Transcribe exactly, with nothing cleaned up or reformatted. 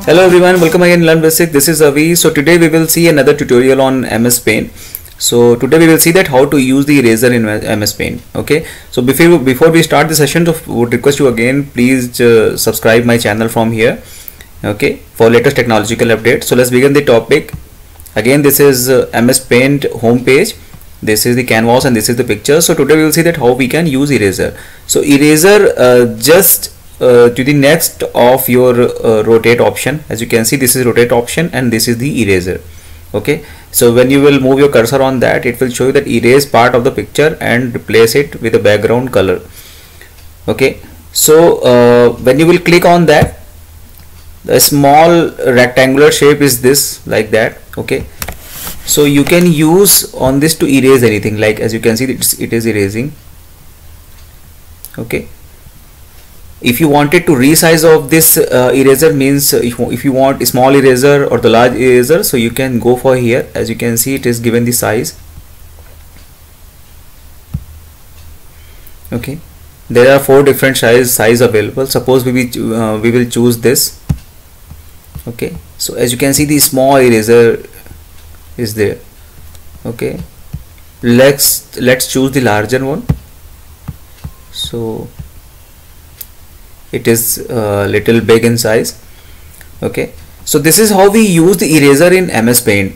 Hello everyone, welcome again in Learn Basics. This is Avi. So today we will see another tutorial on M S Paint. So today we will see that how to use the eraser in M S Paint. Okay. So before before we start the session, I would request you again, please uh, subscribe my channel from here. Okay, for latest technological updates. So let's begin the topic. Again, this is uh, M S Paint home page. This is the canvas and this is the picture. So today we will see that how we can use eraser. So eraser uh, just Uh, to the next of your uh, rotate option. As you can see, this is rotate option and this is the eraser. Okay, so when you will move your cursor on that, it will show you that erase part of the picture and replace it with a background color. Okay, so uh, when you will click on that, the small rectangular shape is this, like that. Okay, so you can use on this to erase anything, like as you can see, it's, it is erasing. Okay, if you wanted to resize of this uh, eraser, means uh, if, if you want a small eraser or the large eraser, so you can go for here. As you can see, it is given the size. Okay, there are four different size size available. Suppose we will uh, we will choose this. Okay, so as you can see, the small eraser is there. Okay, let's let's choose the larger one. So it is a uh, little big in size. Okay, so this is how we use the eraser in M S Paint.